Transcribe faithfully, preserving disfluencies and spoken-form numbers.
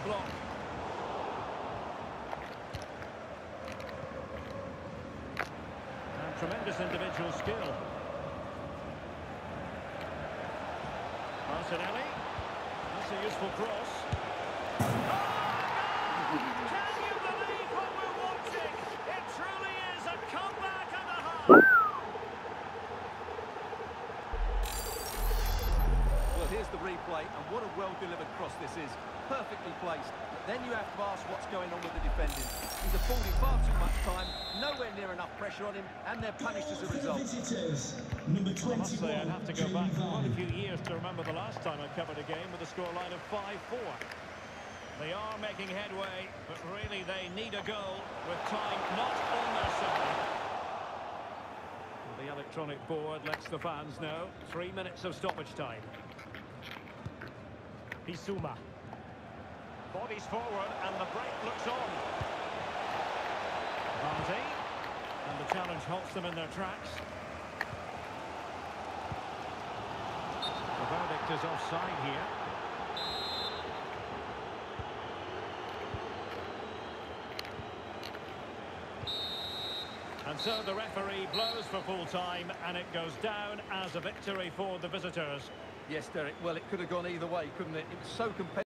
block. And tremendous individual skill. Martinelli. That's a useful cross. Oh, can you believe what we're watching? It truly is a comeback and a half. Well, here's the replay, and what a well-delivered cross this is. Perfectly placed. Then you have to ask what's going on with the defending. He's affording far too much time, nowhere near enough pressure on him, and they're punished as a result. I must say, I'd have to go back quite a few years to remember the last time I covered a game with a scoreline of five four. They are making headway, but really they need a goal with time not on their side. The electronic board lets the fans know. Three minutes of stoppage time. Bissouma. Bodies forward and the break looks on. Vardy. And the challenge halts them in their tracks. The verdict is offside here. And so the referee blows for full time and it goes down as a victory for the visitors. Yes, Derek, well, it could have gone either way, couldn't it? It was so competitive.